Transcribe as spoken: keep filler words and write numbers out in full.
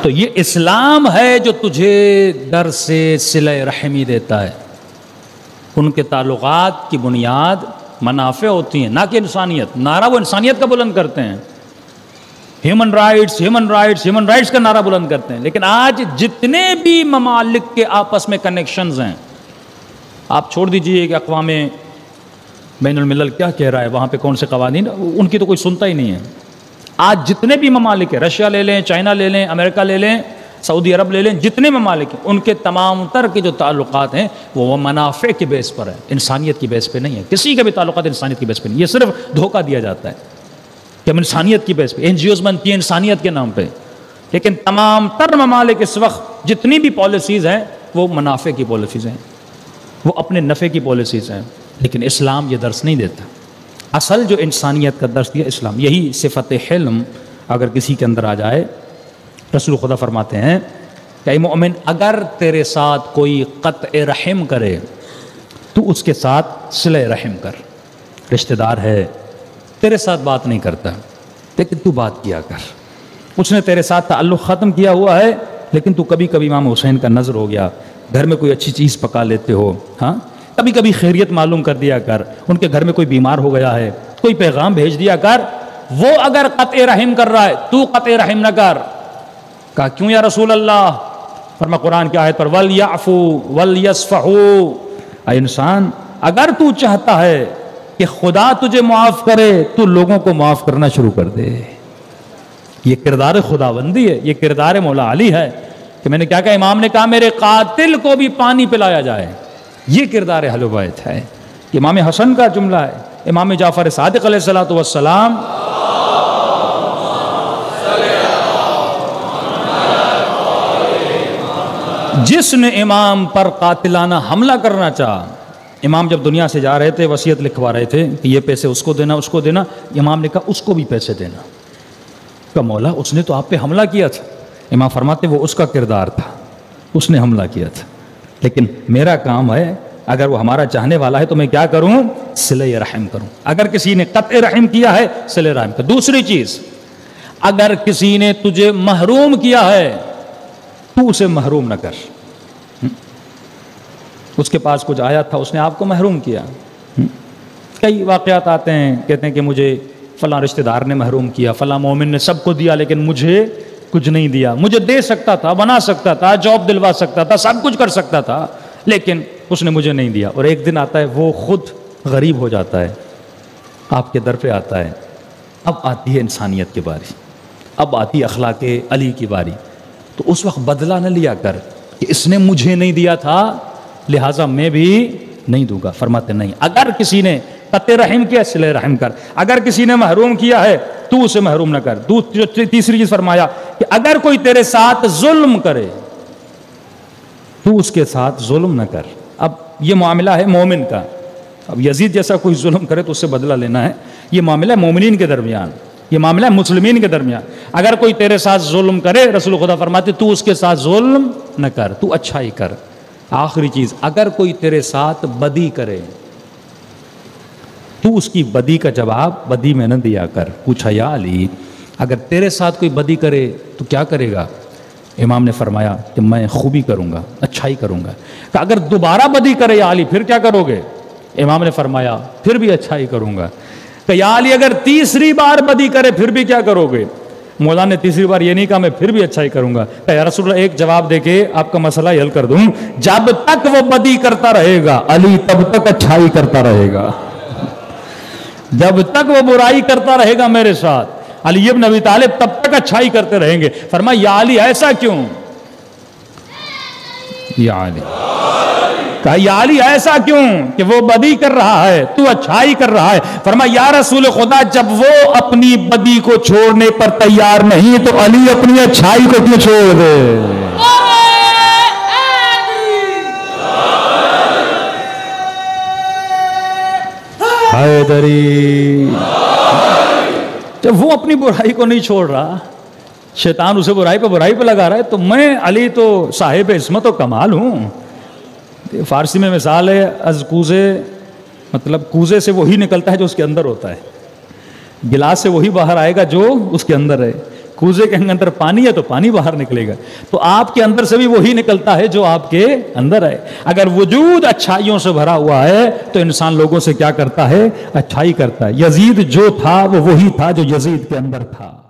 تو یہ اسلام ہے جو تجھے در سے صلہ رحمی دیتا ہے. ان کے تعلقات کی بنیاد منافع ہوتی ہیں، نہ کہ انسانیت. نعرہ وہ انسانیت کا بلند کرتے ہیں، human rights human rights human rights کا نعرہ بلند کرتے ہیں. لیکن آج جتنے بھی ممالک کے آپس میں کنیکشنز ہیں، آپ چھوڑ دیجئے کہ اقوام بین الملل کیا کہہ رہا ہے، وہاں پہ کون سے قوانین، ان کی تو کوئی سنتا ہی نہیں ہے. آج جتنے بھی ممالک ہیں، رشیا لے لیں، چائنا لے لیں، امریکہ لے لیں، سعودی عرب لے لیں، جتنے ممالک ہیں ان کے تمام تر کے جو تعلقات ہیں وہ منافع کے بیس پر ہے، انسانیت کی بیس پہ نہیں ہے. کسی کے بھی تعلقات انسانیت کی بیس پہ نہیں. یہ صرف دھوکہ دیا جاتا ہے کہ ہم انسانیت کی بیس پہ این جی اوز بنتی ہیں انسانیت کے نام پہ. لیکن تمام تر ممالک اس وقت جتنی بھی پالیسیز ہیں وہ منافع کی پالیسیز ہیں، وہ اپنے نفع کی پالیسیز ہیں. لیکن اسلام یہ درس نہیں دیتا. اصل جو انسانیت کا درس دیا اسلام. یہی صفت حلم اگر کسی کے اندر آ جائے، رسول خدا فرماتے ہیں کہ اے مومن اگر تیرے ساتھ کوئی قطع رحم کرے تو اس کے ساتھ صلہ رحم کر. رشتہ دار ہے، تیرے ساتھ بات نہیں کرتا لیکن تو بات کیا کر. اس نے تیرے ساتھ تعلق ختم کیا ہوا ہے لیکن تو کبھی کبھی امام حسین کا نظر ہو گیا، گھر میں کوئی اچھی چیز پکا لیتے ہو، ہاں کبھی کبھی خیریت معلوم کر دیا کر. ان کے گھر میں کوئی بیمار ہو گیا ہے، کوئی پیغام بھیج دیا کر. وہ اگر قطع رحم کر رہا ہے تو قطع رحم نہ کر. کہا کیوں یا رسول اللہ؟ فرما قرآن کی آیت پر وَلْيَعْفُوا وَلْيَصْفَحُوا. اے انسان اگر تو چاہتا ہے کہ خدا تجھے معاف کرے تو لوگوں کو معاف کرنا شروع کر دے. یہ کردار خداوندی ہے، یہ کردار مولا علی ہے کہ میں نے کیا کہا، امام نے کہا میرے قاتل کو بھی پانی پلایا جائے. یہ کردار اہل بیت ہے. امام حسن کا جملہ ہے، امام جعفر صادق علیہ الصلوۃ والسلام جس نے امام پر قاتلانہ حملہ کرنا چاہا. امام جب دنیا سے جا رہے تھے وصیت لکھوا رہے تھے کہ یہ پیسے اس کو دینا اس کو دینا. امام نے کہا اس کو بھی پیسے دینا. کہ مولا اس نے تو آپ پہ حملہ کیا تھا. امام فرماتے وہ اس کا کردار تھا، اس نے حملہ کیا تھا، لیکن میرا کام ہے اگر وہ ہمارا چاہنے والا ہے تو میں کیا کروں؟ صلہ رحم کروں. اگر کسی نے قطع رحم کیا ہے صلہ رحم کر. دوسری چیز، اگر کسی نے تجھے محروم کیا ہے تو اسے محروم نہ کر. اس کے پاس کچھ آیا تھا، اس نے آپ کو محروم کیا. کئی واقعات آتے ہیں، کہتے ہیں کہ مجھے فلاں رشتہ دار نے محروم کیا، فلاں مومن نے سب کو دیا لیکن مجھے کچھ نہیں دیا. مجھے دے سکتا تھا، بنا سکتا تھا، جاب دلوا سکتا تھا، سب کچھ کر سکتا تھا، لیکن اس نے مجھے نہیں دیا. اور ایک دن آتا ہے وہ خود غریب ہو جاتا ہے، آپ کے در پہ آتا ہے. اب آتی ہے انسانیت کی باری، اب آتی اخلاق علی کی باری. تو اس وقت بدلہ نہ لیا کر کہ اس نے مجھے نہیں دیا تھا لہٰذا میں بھی نہیں دوں گا. فرماتے نہیں، اگر کسی نے قطع رحم کیا صلہ رحم کر، اگر کسی نے محروم کیا ہے تو اسے محروم نہ کر. تیسری چیز فرمایا کہ اگر کوئی تیرے ساتھ ظلم کرے تو اس کے ساتھ ظلم نہ کر. اب یہ معاملہ ہے مومن کا. اب یزید جیسا کوئی ظلم کرے تو اس سے بدلہ لینا ہے. یہ معاملہ ہے مومنین کے درمیان، یہ معاملہ ہے مسلمین کے درمیان. اگر کوئی تیرے ساتھ ظلم کرے رسول خدا فرماتے تو اس کے ساتھ ظلم نہ کر، تو اچھائی کر. آخری چیز، اگر کوئی تیرے ساتھ بدی کرے تو اس کی بدی کا جواب بدی میں نہ دیا کر. پوچھا یا علی اگر تیرے ساتھ کوئی بدی کرے تو کیا کرے گا؟ امام نے فرمایا کہ میں خوبی کروں گا، اچھائی کروں گا. کہ اگر دوبارہ بدی کرے یا علی پھر کیا کرو گے؟ امام نے فرمایا پھر بھی اچھائی کروں گا. کہ یا علی اگر تیسری بار بدی کرے پھر بھی کیا کرو گے؟ مولا نے تیسری بار یہ نہیں کہا میں پھر بھی اچھائی کروں گا. کہ یا رسول اللہ ایک جواب دے کے آپ کا مسئلہ حل کر دوں، جب تک وہ بدی کرتا رہے گا علی تب تک اچھائی کرتا رہے گا. جب تک وہ برائی کرتا رہے گا میرے ساتھ علی ابن ابی طالب تب تک اچھائی کرتے رہیں گے. فرمایا یا علی ایسا کیوں؟ یا علی کہا یا علی ایسا کیوں کہ وہ بدی کر رہا ہے تو اچھائی کر رہا ہے. فرمایا یا رسول خدا جب وہ اپنی بدی کو چھوڑنے پر تیار نہیں تو علی اپنی اچھائی کو کیوں چھوڑ دے؟ حیدری جب وہ اپنی برائی کو نہیں چھوڑ رہا، شیطان اسے برائی پہ برائی پہ لگا رہا ہے، تو میں علی تو صاحب عصمت و کمال ہوں. فارسی میں مثال ہے از کوزے، مطلب کوزے سے وہی نکلتا ہے جو اس کے اندر ہوتا ہے، گلاس سے وہی باہر آئے گا جو اس کے اندر ہے. کوزے کے اندر پانی ہے تو پانی باہر نکلے گا. تو آپ کے اندر سے بھی وہی نکلتا ہے جو آپ کے اندر ہے. اگر وجود اچھائیوں سے بھرا ہوا ہے تو انسان لوگوں سے کیا کرتا ہے؟ اچھائی کرتا ہے. یزید جو تھا وہ وہی تھا جو یزید کے اندر تھا.